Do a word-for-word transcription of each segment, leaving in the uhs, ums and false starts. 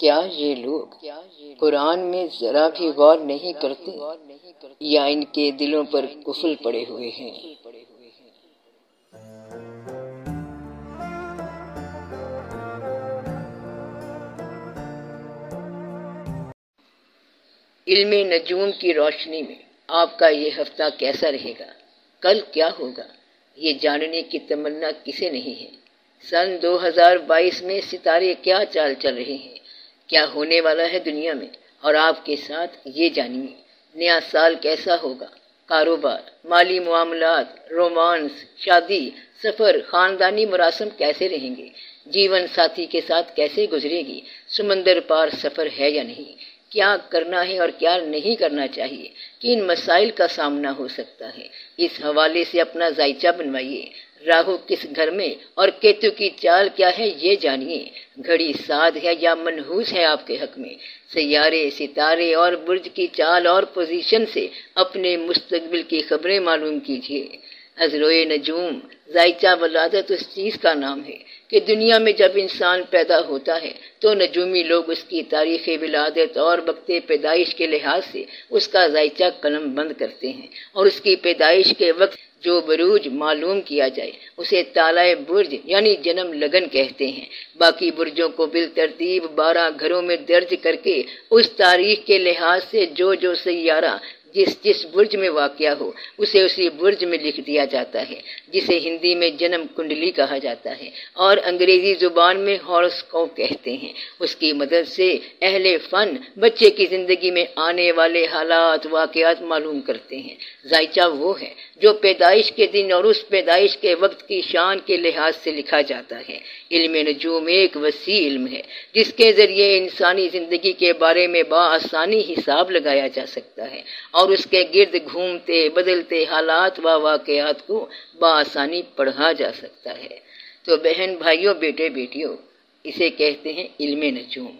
کیا یہ لوگ قرآن میں ذرا بھی غور نہیں کرتے یا ان کے دلوں پر قفل پڑے ہوئے ہیں؟ علم نجوم کی روشنی میں آپ کا یہ ہفتہ کیسا رہے گا؟ کل کیا ہوگا؟ یہ جاننے کی تمنا کسے نہیں ہے؟ سن دو ہزار بائیس میں ستارے کیا چال چل رہے ہیں، کیا ہونے والا ہے دنیا میں، اور آپ کے ساتھ یہ جانیے نیا سال کیسا ہوگا۔ کاروبار، مالی معاملات، رومانس، شادی، سفر، خاندانی مراسم کیسے رہیں گے؟ جیون ساتھی کے ساتھ کیسے گزرے گی؟ سمندر پار سفر ہے یا نہیں؟ کیا کرنا ہے اور کیا نہیں کرنا چاہیے؟ کن مسائل کا سامنا ہو سکتا ہے؟ اس حوالے سے اپنا ذائچہ بنوائیے۔ راہو کس گھر میں اور کیتو کی چال کیا ہے یہ جانیے۔ گھڑی سعد ہے یا منحوس ہے آپ کے حق میں؟ سیارے، ستارے اور برج کی چال اور پوزیشن سے اپنے مستقبل کی خبریں معلوم کیجیے۔ ازروئے نجوم، ذائچہ ولادت اس چیز کا نام ہے کہ دنیا میں جب انسان پیدا ہوتا ہے تو نجومی لوگ اس کی تاریخ ولادت اور وقت پیدائش کے لحاظ سے اس کا ذائچہ قلم بند کرتے ہیں، اور اس کی پیدائش کے وقت جو بروج معلوم کیا جائے اسے تالہ برج یعنی جنم لگن کہتے ہیں۔ باقی برجوں کو بالترتیب بارہ گھروں میں درج کر کے اس تاریخ کے لحاظ سے جو جو سیارہ جس جس برج میں واقع ہو اسے اسی برج میں لکھ دیا جاتا ہے، جسے ہندی میں جنم کنڈلی کہا جاتا ہے اور انگریزی زبان میں ہاروسکوپ کہتے ہیں۔ اس کی مدد سے اہل فن بچے کی زندگی میں آنے والے حالات واقعات معلوم کرتے ہیں۔ ذائچہ وہ ہے جو پیدائش کے دن اور اس پیدائش کے وقت کی شان کے لحاظ سے لکھا جاتا ہے۔ علم نجوم ایک وسیع علم ہے جس کے ذریعے انسانی زندگی کے بارے میں بآسانی حساب لگایا جا سکتا ہے اور اس کے گرد گھومتے بدلتے حالات و واقعات کو بآسانی پڑھا جا سکتا ہے۔ تو بہن بھائیوں، بیٹے بیٹیوں، اسے کہتے ہیں علم نجوم۔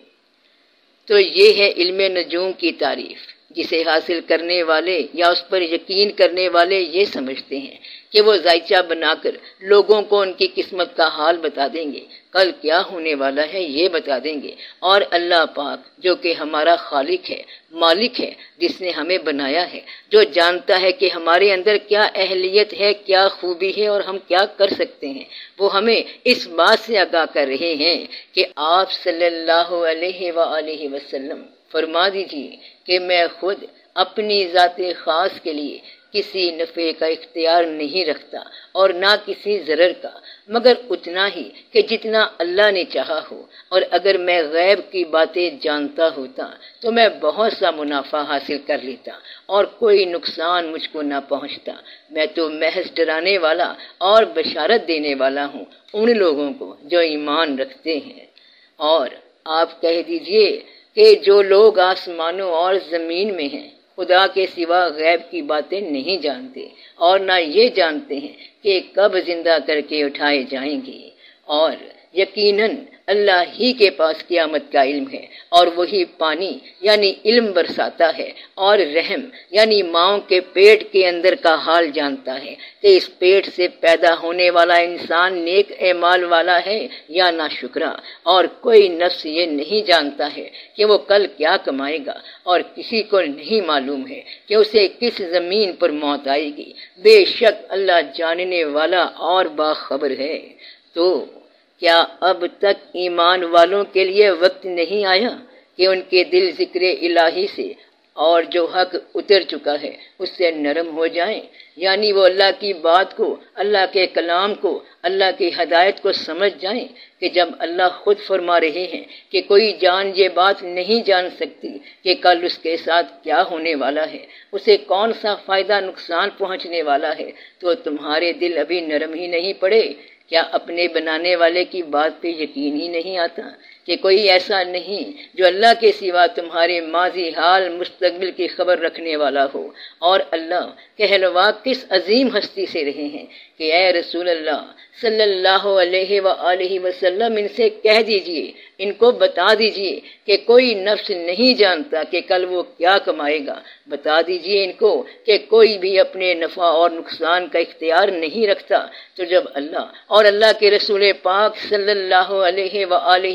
تو یہ ہے علم نجوم کی تعریف، جسے حاصل کرنے والے یا اس پر یقین کرنے والے یہ سمجھتے ہیں کہ وہ ذائچہ بنا کر لوگوں کو ان کی قسمت کا حال بتا دیں گے، کل کیا ہونے والا ہے یہ بتا دیں گے، اور اللہ پاک جو کہ ہمارا خالق ہے، مالک ہے، جس نے ہمیں بنایا ہے، جو جانتا ہے کہ ہمارے اندر کیا اہلیت ہے، کیا خوبی ہے اور ہم کیا کر سکتے ہیں، وہ ہمیں اس بات سے آگاہ کر رہے ہیں کہ آپ صلی اللہ علیہ وآلہ وسلم فرما دیجیے کہ میں خود اپنی ذات خاص کے لیے کسی نفع کا اختیار نہیں رکھتا اور نہ کسی ضرر کا، مگر اتنا ہی کہ جتنا اللہ نے چاہا ہو، اور اگر میں غیب کی باتیں جانتا ہوتا تو میں بہت سا منافع حاصل کر لیتا اور کوئی نقصان مجھ کو نہ پہنچتا۔ میں تو محض ڈرانے والا اور بشارت دینے والا ہوں ان لوگوں کو جو ایمان رکھتے ہیں۔ اور آپ کہہ دیجئے کہ جو لوگ آسمانوں اور زمین میں ہیں خدا کے سوا غیب کی باتیں نہیں جانتے اور نہ یہ جانتے ہیں کہ کب زندہ کر کے اٹھائے جائیں گے، اور یقیناً اللہ ہی کے پاس قیامت کا علم ہے، اور وہی پانی یعنی علم برساتا ہے، اور رحم یعنی ماؤں کے پیٹ کے اندر کا حال جانتا ہے کہ اس پیٹ سے پیدا ہونے والا انسان نیک اعمال والا ہے یا ناشکرا، اور کوئی نفس یہ نہیں جانتا ہے کہ وہ کل کیا کمائے گا، اور کسی کو نہیں معلوم ہے کہ اسے کس زمین پر موت آئے گی۔ بے شک اللہ جاننے والا اور باخبر ہے۔ تو کیا اب تک ایمان والوں کے لیے وقت نہیں آیا کہ ان کے دل ذکر الہی سے اور جو حق اتر چکا ہے اس سے نرم ہو جائیں، یعنی وہ اللہ کی بات کو، اللہ کے کلام کو، اللہ کی ہدایت کو سمجھ جائیں کہ جب اللہ خود فرما رہے ہیں کہ کوئی جان یہ بات نہیں جان سکتی کہ کل اس کے ساتھ کیا ہونے والا ہے، اسے کون سا فائدہ نقصان پہنچنے والا ہے، تو تمہارے دل ابھی نرم ہی نہیں پڑے؟ کیا اپنے بنانے والے کی بات پہ یقین ہی نہیں آتا کہ کوئی ایسا نہیں جو اللہ کے سوا تمہارے ماضی حال مستقبل کی خبر رکھنے والا ہو؟ اور اللہ کہلوا کس عظیم ہستی سے رہے ہیں کہ اے رسول اللہ صلی اللہ علیہ وآلہ وسلم ان سے کہہ دیجئے، ان کو بتا دیجئے کہ کوئی نفس نہیں جانتا کہ کل وہ کیا کمائے گا۔ بتا دیجئے ان کو کہ کوئی بھی اپنے نفع اور نقصان کا اختیار نہیں رکھتا۔ تو جب اللہ اور اللہ کے رسول پاک صلی اللہ علیہ وآلہ وسلم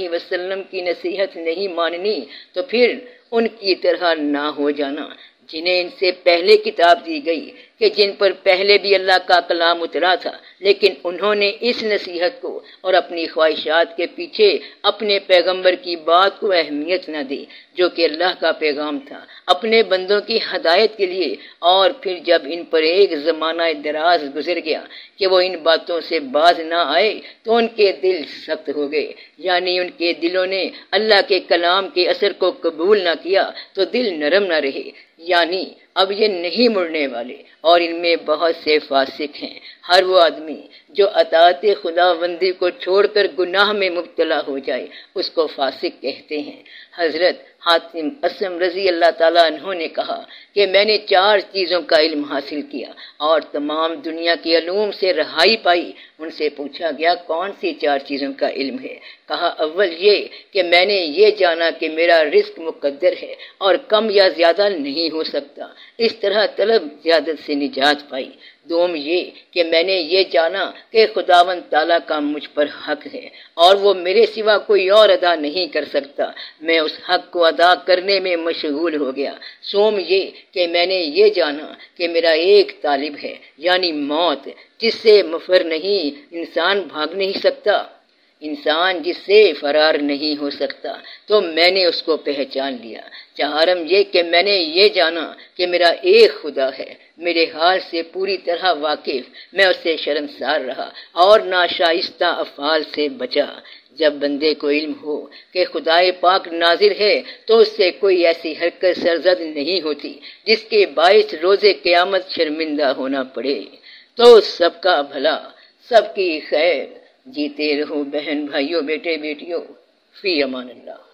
وسلم کی نصیحت نہیں ماننی تو پھر ان کی طرح نہ ہو جانا جنہیں ان سے پہلے کتاب دی گئی، کہ جن پر پہلے بھی اللہ کا کلام اترا تھا، لیکن انہوں نے اس نصیحت کو اور اپنی خواہشات کے پیچھے اپنے پیغمبر کی بات کو اہمیت نہ دی جو کہ اللہ کا پیغام تھا اپنے بندوں کی ہدایت کے لیے۔ اور پھر جب ان پر ایک زمانہ دراز گزر گیا کہ وہ ان باتوں سے باز نہ آئے تو ان کے دل سخت ہو گئے، یعنی ان کے دلوں نے اللہ کے کلام کے اثر کو قبول نہ کیا تو دل نرم نہ رہے، یعنی اب یہ نہیں مڑنے والے۔ اور ان میں بہت سے فاسق ہیں۔ ہر وہ آدمی جو اطاعت خدا بندی کو چھوڑ کر گناہ میں مبتلا ہو جائے اس کو فاسق کہتے ہیں۔ حضرت حاتم اسم رضی اللہ تعالیٰ عنہ نے کہا کہ میں نے چار چیزوں کا علم حاصل کیا اور تمام دنیا کے علوم سے رہائی پائی۔ ان سے پوچھا گیا کون سی چار چیزوں کا علم ہے؟ کہا اول یہ کہ میں نے یہ جانا کہ میرا رزق مقدر ہے اور کم یا زیادہ نہیں ہو سکتا، اس طرح طلب زیادت سے نجات پائی۔ دوم یہ کہ میں نے یہ جانا کہ خداوند تعالیٰ کا مجھ پر حق ہے اور وہ میرے سوا کوئی اور ادا نہیں کر سکتا، میں اس حق کو ادا کرنے میں مشغول ہو گیا۔ سوم یہ کہ میں نے یہ جانا کہ میرا ایک طالب ہے یعنی موت، جس سے مفر نہیں، انسان بھاگ نہیں سکتا، انسان جس سے فرار نہیں ہو سکتا، تو میں نے اس کو پہچان لیا۔ چہارم یہ کہ میں نے یہ جانا کہ میرا ایک خدا ہے، میرے حال سے پوری طرح واقف، میں اس سے شرمسار رہا اور ناشائستہ افعال سے بچا۔ جب بندے کو علم ہو کہ خدائے پاک ناظر ہے تو اس سے کوئی ایسی حرکت سرزد نہیں ہوتی جس کے باعث روز قیامت شرمندہ ہونا پڑے۔ تو سب کا بھلا، سب کی خیر، جیتے رہو بہن بھائیوں، بیٹے بیٹیوں، فی امان اللہ۔